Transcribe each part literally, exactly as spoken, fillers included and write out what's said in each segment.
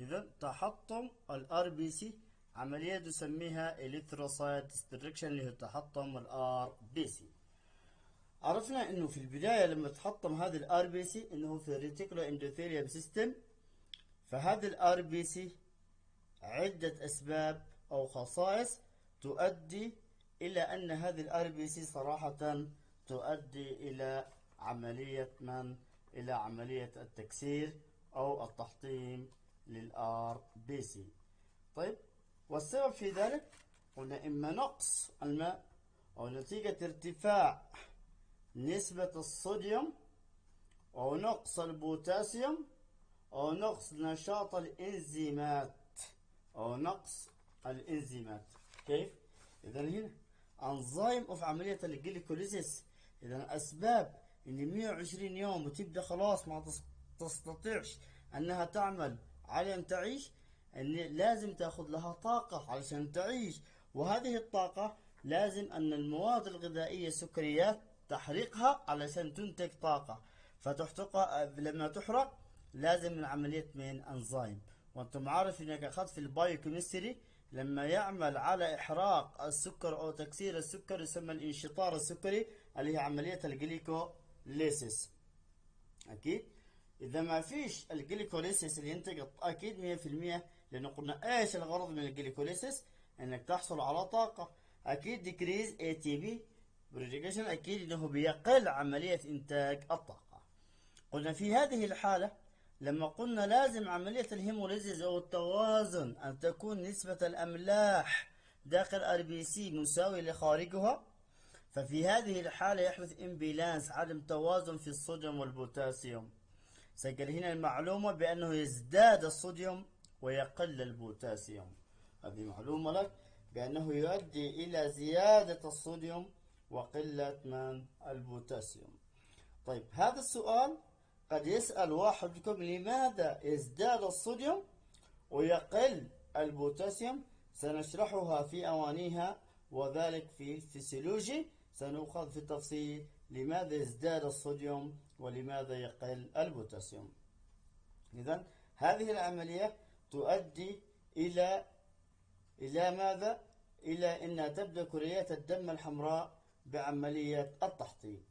إذا تحطم الار بي سي عملية نسميها إريثروسايت ديستركشن اللي هو تحطم الار بي سي. عرفنا انه في البداية لما تحطم هذه الار بي سي انه في الريتيكولو اندوثيليوم سيستم، فهذه الار بي سي عدة اسباب او خصائص تؤدي الى ان هذه الار بي سي صراحة تؤدي الى عملية من الى عملية التكسير او التحطيم للار بي سي. طيب، والسبب في ذلك قلنا اما نقص الماء او نتيجة ارتفاع نسبة الصوديوم او نقص البوتاسيوم او نقص نشاط الانزيمات او نقص الانزيمات. كيف؟ اذا هنا انزيم اوف عملية الجليكوليسيس. اذا اسباب ان مئة وعشرين يوم وتبدا خلاص ما تستطيعش انها تعمل على ان تعيش، ان لازم تاخذ لها طاقة علشان تعيش، وهذه الطاقة لازم ان المواد الغذائية السكريات تحرقها علشان تنتج طاقة، فتحتقها. لما تحرق لازم من عملية من انزيم، وانتم عارف انك اخذت في البايوكيمستري لما يعمل على احراق السكر او تكسير السكر يسمى الانشطار السكري اللي هي عملية الجليكوليسيس. اكيد اذا ما فيش الجليكوليسيس اللي ينتج اكيد مئة في المئة، لانه قلنا ايش الغرض من الجليكوليسيس؟ انك تحصل على طاقة. اكيد ديكريز اي تي بي بريدكشن، اكيد انه بيقل عملية انتاج الطاقة. قلنا في هذه الحالة لما قلنا لازم عملية الهيموليزيس او التوازن ان تكون نسبة الاملاح داخل ار بي سي مساوي لخارجها، ففي هذه الحالة يحدث امبيلانس، عدم توازن في الصوديوم والبوتاسيوم. سجل هنا المعلومة بأنه يزداد الصوديوم ويقل البوتاسيوم. هذه معلومة لك بأنه يؤدي إلى زيادة الصوديوم وقلة من البوتاسيوم. طيب، هذا السؤال قد يسأل واحد منكم لماذا يزداد الصوديوم ويقل البوتاسيوم؟ سنشرحها في أوانيها، وذلك في الفسيولوجي سنأخذ في التفصيل لماذا يزداد الصوديوم ولماذا يقل البوتاسيوم. إذن هذه العملية تؤدي إلى إلى ماذا؟ إلى أن تبدأ كريات الدم الحمراء بعملية التحطيم.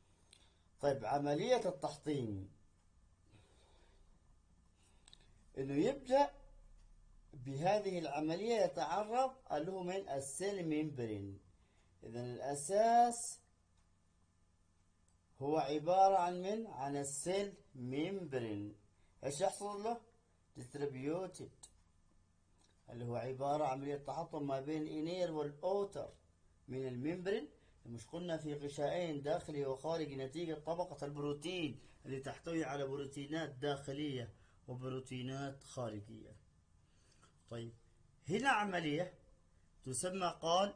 طيب، عملية التحطيم إنه يبدأ بهذه العملية يتعرض له من السيل ميمبرين. إذن الأساس هو عبارة عن من؟ عن السيل ميمبرين. ايش يحصل له؟ ديستريبيوتد، اللي هو عبارة عن عملية تحطم ما بين الانير والاوتر من الميمبرين. مش قلنا في غشائين داخلي وخارجي نتيجة طبقة البروتين اللي تحتوي على بروتينات داخلية وبروتينات خارجية. طيب، هنا عملية تسمى قال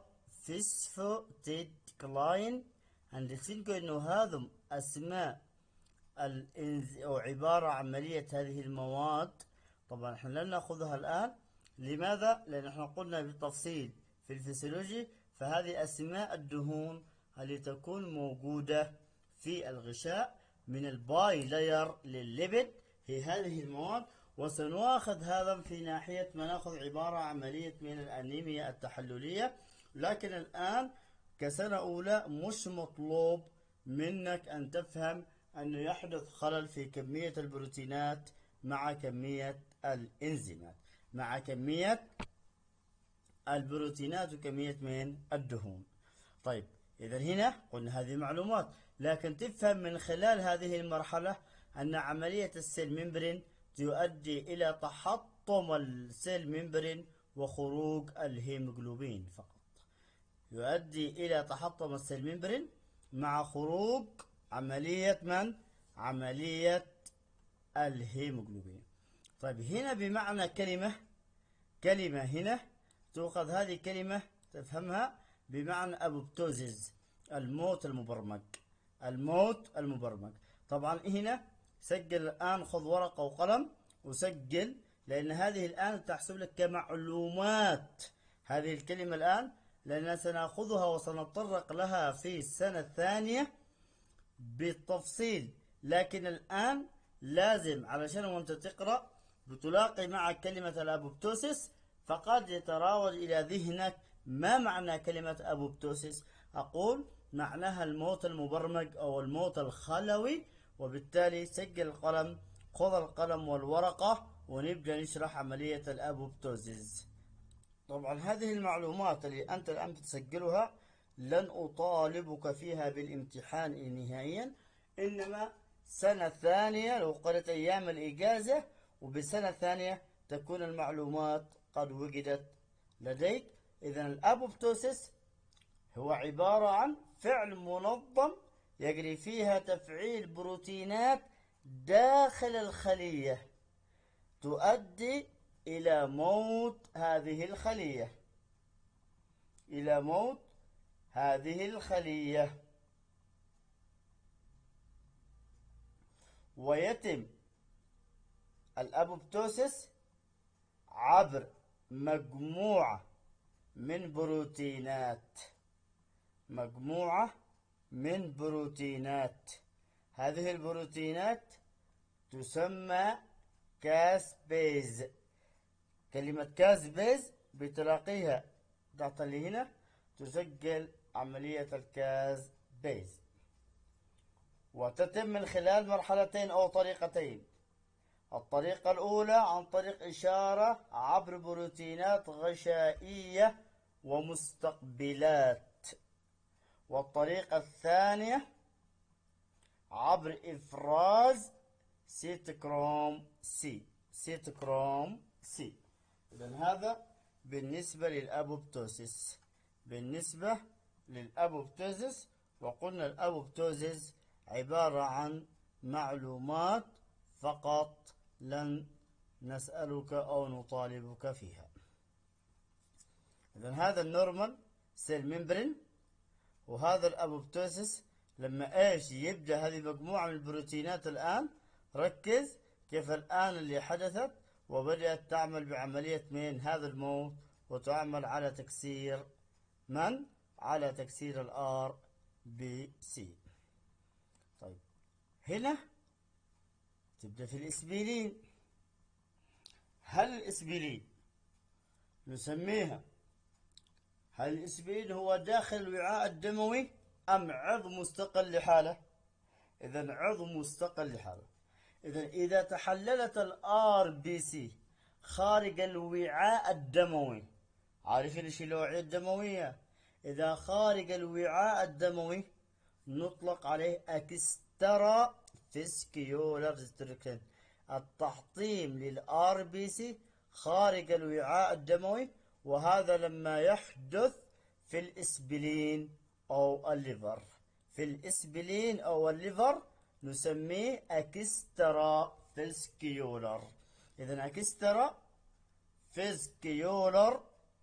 فيسفوتيدكلاين، هنلتقي انه هذا اسماء الانز او عبارة عن عملية هذه المواد. طبعا احنا لن ناخذها الان. لماذا؟ لان احنا قلنا بالتفصيل في الفسيولوجي، فهذه اسماء الدهون اللي تكون موجودة في الغشاء من الباي لاير للليبيد، هي هذه المواد. وسنأخذ هذا في ناحية ما ناخذ عبارة عن عملية من الأنيميا التحللية. لكن الآن كسنة أولى مش مطلوب منك أن تفهم أنه يحدث خلل في كمية البروتينات مع كمية الإنزيمات، مع كمية البروتينات وكمية من الدهون. طيب، إذا هنا قلنا هذه معلومات، لكن تفهم من خلال هذه المرحلة أن عملية السيل ممبرين تؤدي إلى تحطم السيل ممبرين وخروج الهيموجلوبين فقط. يؤدي إلى تحطم السيل ممبرين مع خروج عملية من؟ عملية الهيموجلوبين. طيب، هنا بمعنى كلمة كلمة هنا تؤخذ هذه كلمة تفهمها بمعنى أبوبتوزيس، الموت المبرمج، الموت المبرمج. طبعا هنا سجل الآن، خذ ورقة وقلم وسجل، لأن هذه الآن تحسب لك كمعلومات هذه الكلمة الآن، لأننا سنأخذها وسنتطرق لها في السنة الثانية بالتفصيل. لكن الآن لازم علشان وانت تقرأ بتلاقي مع كلمة الأبوبتوسيس فقد يتراود إلى ذهنك ما معنى كلمة أبوبتوسيس. أقول معناها الموت المبرمج أو الموت الخلوي، وبالتالي سجل القلم، خذ القلم والورقة ونبدأ نشرح عملية الأبوبتوسيس. طبعا هذه المعلومات اللي أنت الآن بتسجلها لن أطالبك فيها بالامتحان نهائيا، إنما سنة ثانية لو قرأت أيام الإجازة وبسنة ثانية تكون المعلومات قد وجدت لديك. إذا الأبوبتوسيس هو عبارة عن فعل منظم يجري فيها تفعيل بروتينات داخل الخلية تؤدي إلى موت هذه الخلية إلى موت هذه الخلية ويتم الأبوبتوسيس عبر مجموعة من بروتينات مجموعة من بروتينات هذه البروتينات تسمى كاسبيز. كلمة كاسبيز بتلاقيها ضغط اللي هنا تسجل عملية الكاسبيز، وتتم من خلال مرحلتين أو طريقتين. الطريقة الأولى عن طريق إشارة عبر بروتينات غشائية ومستقبلات، والطريقة الثانية عبر إفراز سيتوكروم سي سيتوكروم سي. إذن هذا بالنسبة للأبوبتوسيس بالنسبة للأبوبتوسيس وقلنا الأبوبتوسيس عبارة عن معلومات فقط لن نسألك أو نطالبك فيها. إذن هذا النورمال سيل ممبرين، وهذا الأبوبتوسيس لما إيش يبدأ هذه مجموعة من البروتينات. الآن ركز كيف الآن اللي حدثت وبدأت تعمل بعملية من هذا الموت، وتعمل على تكسير من؟ على تكسير الآر بي سي. طيب هنا تبدأ في الإسبلين. هل الإسبلين نسميها هل الإسبلين هو داخل الوعاء الدموي أم عضو مستقل لحاله؟ إذا عضو مستقل لحاله. إذا إذا تحللت الآر بي سي خارج الوعاء الدموي، عارفين ايش الأوعية الدموية؟ إذا خارج الوعاء الدموي نطلق عليه اكسترا فيسكيولار ديستركشن، التحطيم للآر بي سي خارج الوعاء الدموي، وهذا لما يحدث في الإسبلين أو الليفر. في الإسبلين أو الليفر نسميه اكسترا فيسكيولار. إذن اكسترا فيسكيولار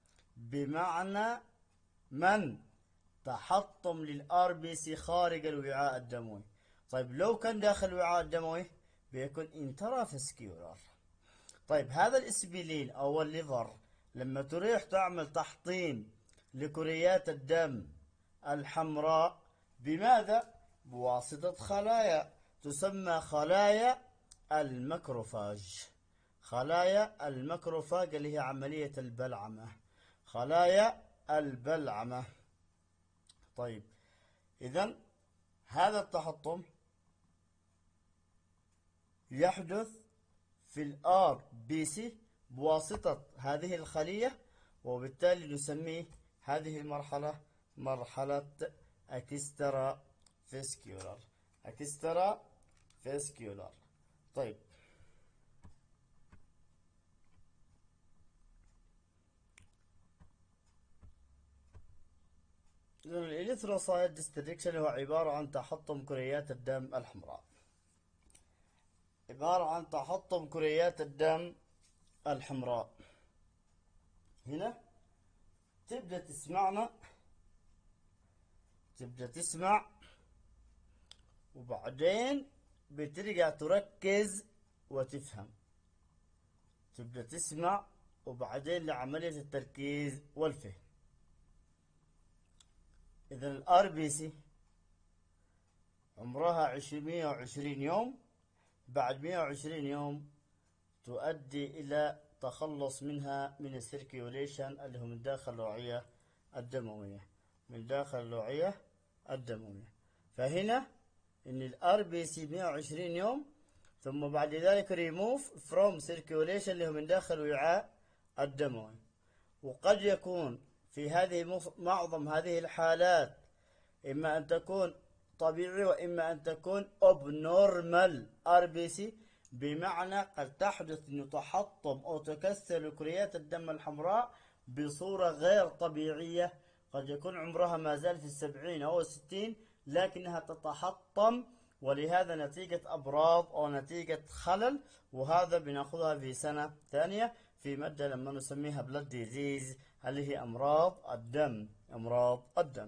بمعنى من؟ تحطم للآر بي سي خارج الوعاء الدموي. طيب لو كان داخل الوعاء الدموي بيكون انترا فيسكيولار. طيب هذا الإسبلين أو الليفر لما تريح تعمل تحطيم لكريات الدم الحمراء بماذا؟ بواسطة خلايا تسمى خلايا الماكروفاج. خلايا الماكروفاج اللي هي عملية البلعمة، خلايا البلعمة. طيب إذن هذا التحطم يحدث في الآر بي سي بواسطة هذه الخلية، وبالتالي نسميه هذه المرحلة مرحلة اكسترا فيسكيولار. اكسترا فيسكيولار. طيب الإريثروسايت ديستريكشن هو عبارة عن تحطم كريات الدم الحمراء. عبارة عن تحطم كريات الدم الحمراء. هنا تبدأ تسمعنا تبدأ تسمع وبعدين بترجع تركز وتفهم. تبدأ تسمع وبعدين لعملية التركيز والفهم. إذا الآر بي سي عمرها مئة وعشرين يوم. بعد مئة وعشرين يوم تؤدي إلى تخلص منها من السيركيوليشن اللي هو من داخل الأوعية الدموية، من داخل الأوعية الدموية. فهنا إن الار بي سي مئة وعشرين يوم، ثم بعد ذلك ريموف فروم سيركيوليشن اللي هو من داخل الوعاء الدموي. وقد يكون في هذه معظم هذه الحالات إما أن تكون طبيعي وإما أن تكون abnormal ار بي سي، بمعنى قد تحدث أن تحطم أو تكسر كريات الدم الحمراء بصورة غير طبيعية، قد يكون عمرها ما زال في السبعين أو الستين لكنها تتحطم، ولهذا نتيجة أمراض أو نتيجة خلل، وهذا بناخذها في سنة ثانية في مادة لما نسميها blood disease اللي هي أمراض الدم، أمراض الدم.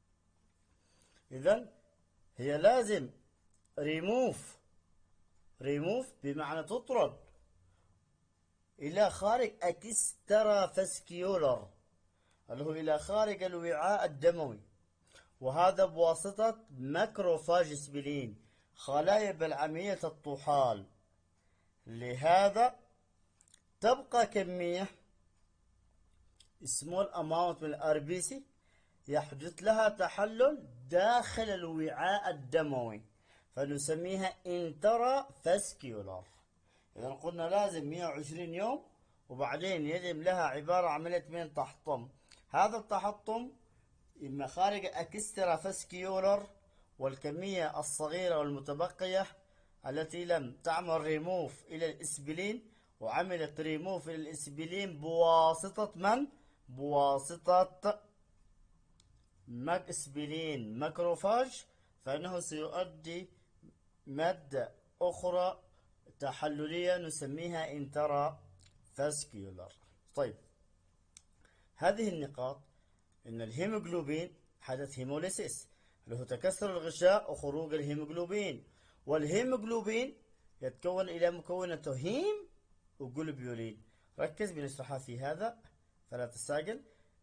إذن هي لازم ريموف، ريموف بمعنى تطرد إلى خارج اكسترا فاسكيولر اللي هو إلى خارج الوعاء الدموي، وهذا بواسطة ماكروفاج اسبلين، خلايا بلعمية الطحال. لهذا تبقى كمية small amount من الار بي سي يحدث لها تحلل داخل الوعاء الدموي، فنسميها انترا فاسكيولار. إذا قلنا لازم مئة وعشرين يوم، وبعدين يجب لها عبارة عن عملية من تحطم. هذا التحطم إما خارج اكسترا فاسكيولار، والكمية الصغيرة والمتبقية التي لم تعمل ريموف إلى الإسبلين، وعملت ريموف إلى الإسبلين بواسطة من؟ بواسطة ماك اسبلين ماكروفاج، فإنه سيؤدي مادة أخرى تحللية نسميها انترا فاسكيولار. طيب، هذه النقاط إن الهيموغلوبين حدث هيموليسيس اللي هو تكسر الغشاء وخروج الهيموغلوبين، والهيموغلوبين يتكون إلى مكونته هيم وجلوبيولين. ركز بنشرحها في هذا فلا تستعجل.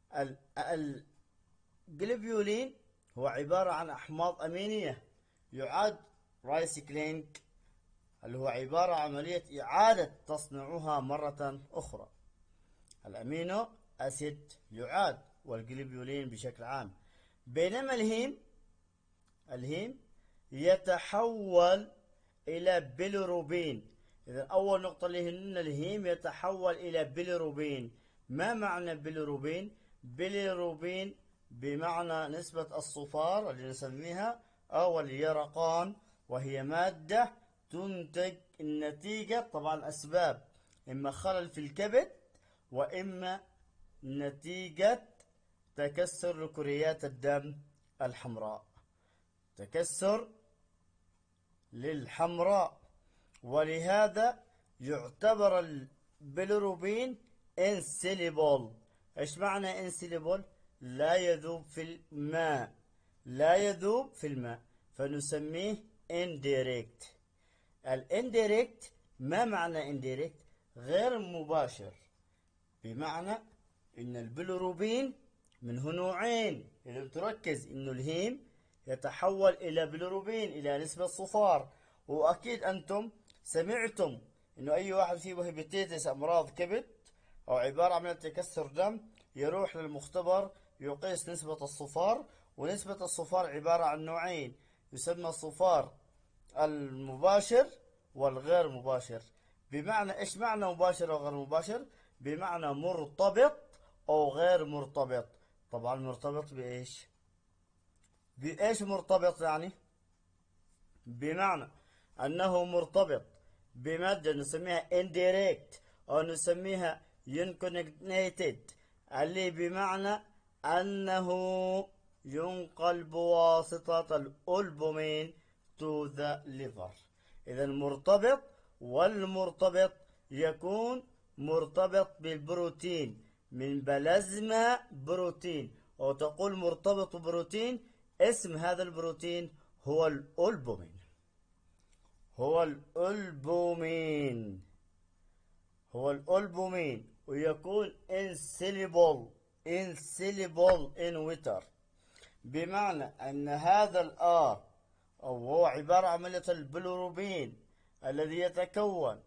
الجلوبيولين هو عبارة عن أحماض أمينية يعاد رايسيكلينج اللي هو عبارة عن عملية إعادة تصنيعها مرة أخرى. الأمينو أسيد يعاد، والجلوبيولين بشكل عام. بينما الهيم الهيم يتحول إلى بيليروبين. إذا أول نقطة اللي هن الهيم يتحول إلى بيليروبين. ما معنى بيليروبين؟ بيليروبين بمعنى نسبة الصفار اللي نسميها أو اليرقان، وهي مادة تنتج النتيجة طبعا أسباب، إما خلل في الكبد وإما نتيجة تكسر كريات الدم الحمراء، تكسر للحمراء. ولهذا يعتبر البيليروبين انسيليبل. ايش معنى انسيليبل؟ لا يذوب في الماء، لا يذوب في الماء، فنسميه انديريكت. الانديريكت ما معنى انديريكت؟ غير مباشر، بمعنى ان البيليروبين منه نوعين. اذا تركز انه الهيم يتحول الى بيليروبين الى نسبة صفار، واكيد انتم سمعتم انه اي واحد فيه هيباتيتس امراض كبد او عبارة عن تكسر دم يروح للمختبر يقيس نسبة الصفار، ونسبة الصفار عبارة عن نوعين، يسمى الصفار المباشر والغير مباشر. بمعنى ايش معنى مباشر وغير مباشر؟ بمعنى مرتبط او غير مرتبط. طبعا مرتبط بايش؟ بايش مرتبط يعني؟ بمعنى انه مرتبط بمادة نسميها indirect او نسميها unconnected، اللي بمعنى انه ينقل بواسطة الألبومين to the liver. اذا مرتبط، والمرتبط يكون مرتبط بالبروتين من بلازما بروتين، او تقول مرتبط بروتين. اسم هذا البروتين هو الألبومين، هو الألبومين، هو الألبومين، ويكون insoluble insoluble in water، بمعنى أن هذا الآر أو هو عبارة عن عملية البيليروبين الذي يتكون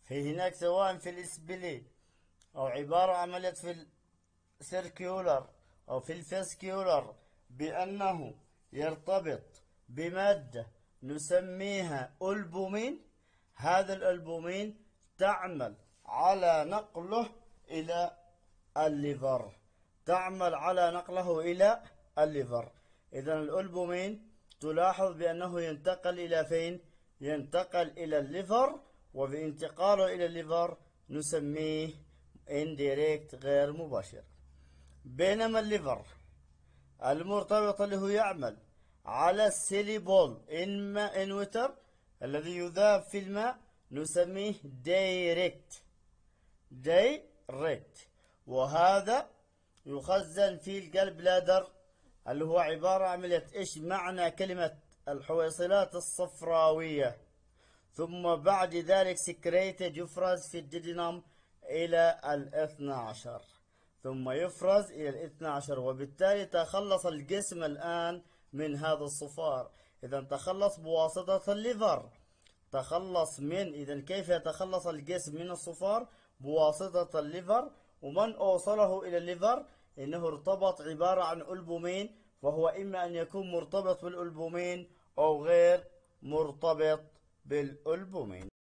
في هناك سواء في الإسبلي أو عبارة عن عملية في السيركيولر أو في الفاسكيولر بأنه يرتبط بمادة نسميها ألبومين. هذا الألبومين تعمل على نقله إلى الليفر تعمل على نقله إلى الليفر. إذا الألبومين تلاحظ بأنه ينتقل إلى فين؟ ينتقل إلى الليفر، وبانتقاله إلى الليفر نسميه indirect غير مباشر. بينما الليفر المرتبط اللي هو يعمل على السيليبول إن إن وتر الذي يذاب في الماء نسميه دايركت دايركت وهذا يخزن في الجال بلادر اللي هو عبارة عن عملية إيش معنى كلمة الحويصلات الصفراوية، ثم بعد ذلك سكريتد يفرز في الديدنم إلى الاثنى عشر ثم يفرز إلى الاثنى عشر، وبالتالي تخلص الجسم الآن من هذا الصفار. إذا تخلص بواسطة الليفر تخلص من إذا كيف يتخلص الجسم من الصفار؟ بواسطة الليفر. ومن أوصله إلى الليفر إنه ارتبط عبارة عن ألبومين، فهو إما أن يكون مرتبط بالألبومين أو غير مرتبط بالألبومين.